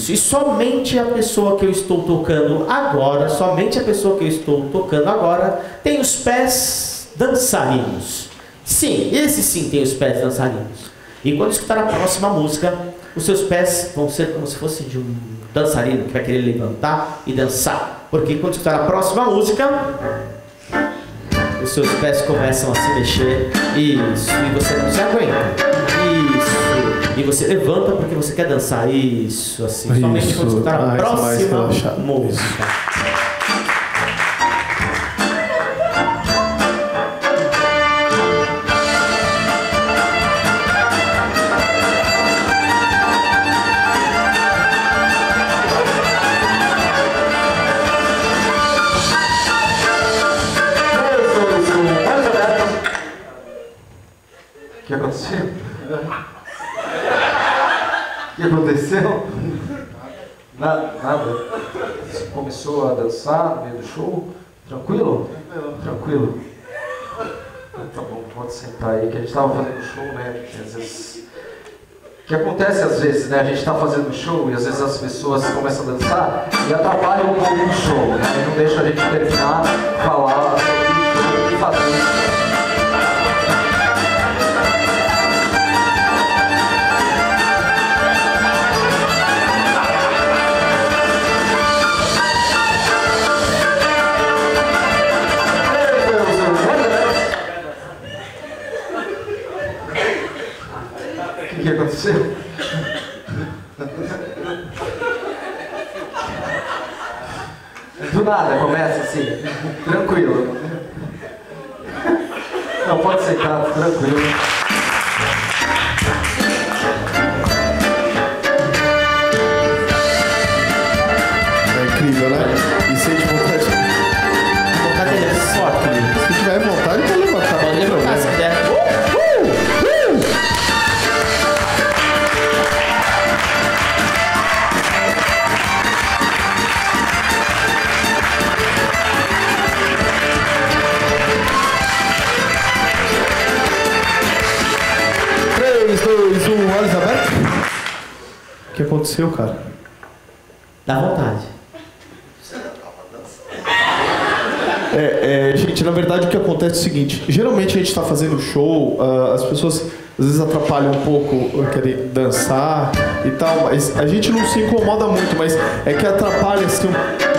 Isso. E somente a pessoa que eu estou tocando agora, somente a pessoa que eu estou tocando agora, tem os pés dançarinos. Sim, esse sim tem os pés dançarinos. E quando escutar a próxima música, os seus pés vão ser como se fosse de um dançarino que vai querer levantar e dançar. Porque quando escutar a próxima música, os seus pés começam a se mexer. Isso, e você não se aguenta. Isso, e você levanta porque você quer dançar. Isso, assim, isso. Somente quando escutar a próxima música. O que aconteceu? O que aconteceu? Nada. Você começou a dançar no meio do show? Tranquilo? Tranquilo. Tá bom, pode sentar aí, que a gente estava fazendo show, né? Às vezes... O que acontece às vezes, né? A gente está fazendo show e às vezes as pessoas começam a dançar e atrapalham um pouco o show, né? E não deixa a gente terminar, falar sobre o show e fazer. O que aconteceu? Do nada, começa assim, tranquilo. Não, pode sentar, tranquilo. É incrível, né? E sente vontade. Vontade é forte. Se tiver vontade, pode levantar. Pode levantar se quiser. 3, 2, 1, olhos abertos. O que aconteceu, cara? Dá vontade. Gente, na verdade o que acontece é o seguinte, geralmente a gente está fazendo show, as pessoas às vezes atrapalham um pouco querer dançar e tal, mas a gente não se incomoda muito, mas é que atrapalha assim um...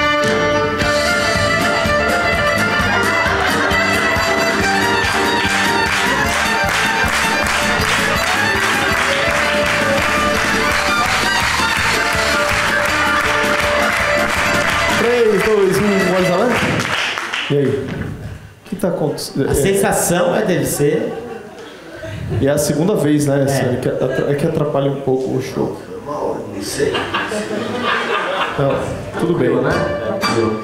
3, 2, 1, olhos abertos. E aí? O que está acontecendo? A sensação deve ser... E é a segunda vez, né? É que atrapalha um pouco o show. Não sei. Não, tudo bem, né? Tranquilo.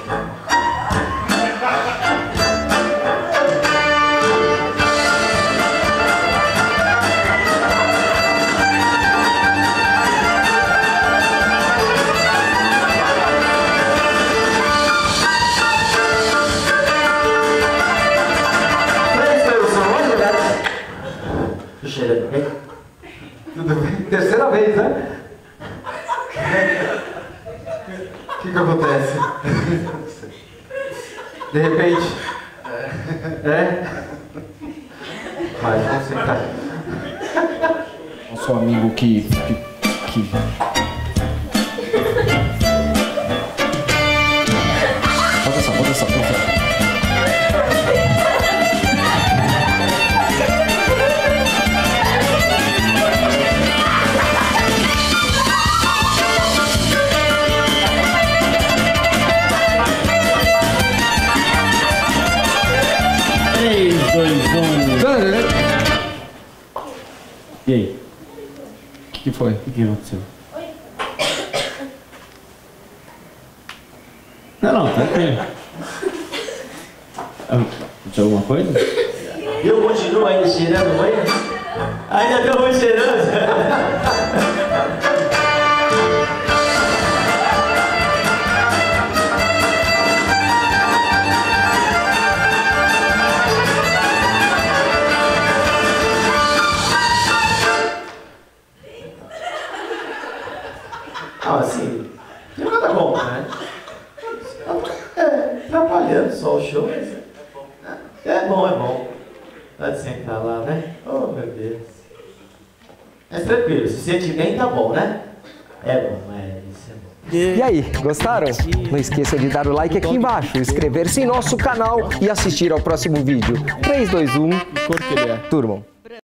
Tudo bem? Terceira vez, né? O que acontece? De repente... Vai, vamos sentar. Nosso amigo que... Pode dançar. 3, 2, 1... E aí? O que foi? O que aconteceu? Não, tranquilo. Aconteceu alguma coisa? Eu continuo ainda cheirando manhã? Ainda estou muito cheirando? assim, não nada contra, né? Atrapalhando só o show, mas é bom. Pode sentar lá, né? Oh, meu Deus. É tranquilo, se sente bem, tá bom, né? É bom, isso é bom. E aí, gostaram? Não esqueça de dar o like aqui embaixo, inscrever-se em nosso canal e assistir ao próximo vídeo. 3, 2, 1, Que cor que ele é? turmam!